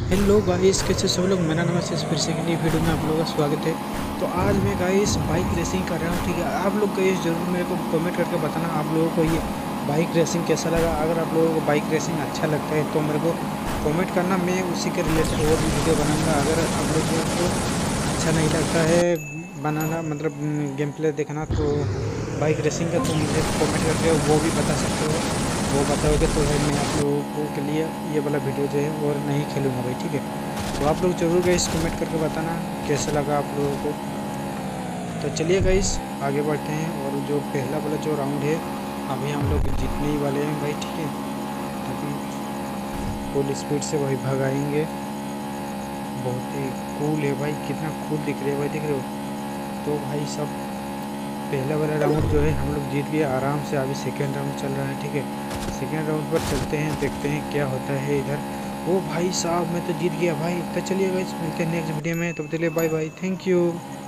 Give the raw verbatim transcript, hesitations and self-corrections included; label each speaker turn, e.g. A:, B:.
A: Hello guys, कैसे सब लोग। मेरा नाम है, फिर से एक नई वीडियो में आप लोगों का स्वागत है। तो आज मैं गाइस बाइक रेसिंग कर रहा हूँ, ठीक है। आप लोग गाइस जरूर मेरे को कमेंट करके बताना आप लोगों को ये बाइक रेसिंग कैसा लगा। अगर आप लोगों को बाइक रेसिंग अच्छा लगता है तो मेरे को कमेंट करना, मैं उसी के रिलेटेड और भी वीडियो बनाऊँगा। अगर आप लोगों को अच्छा नहीं लगता है बनाना, मतलब गेम प्ले देखना, तो बाइक रेसिंग का, तो मुझे कमेंट करके वो भी बता सकते हो। वो बताओगे तो भाई मैं आप लोगों को के लिए ये वाला वीडियो जो है और नहीं खेलूँगा भाई, ठीक है। तो आप लोग ज़रूर गाइस कमेंट करके बताना कैसा लगा आप लोगों को। तो चलिए गाइस आगे बढ़ते हैं, और जो पहला वाला जो राउंड है अभी हम लोग जीतने ही वाले हैं भाई, ठीक है। अभी फुल स्पीड से वही भगाएंगे। बहुत ही कूल है भाई, कितना कूल दिख रहे है भाई, दिख रहे हो। तो भाई सब पहला वाला राउंड जो है हम लोग जीत लिए आराम से। अभी सेकेंड राउंड चल रहा है, ठीक है। सेकेंड राउंड पर चलते हैं, देखते हैं क्या होता है इधर। ओ भाई साहब, मैं तो जीत गया भाई। तो चलिए गाइस मिलते हैं नेक्स्ट वीडियो में, तब तक के लिए बाय बाय, थैंक यू।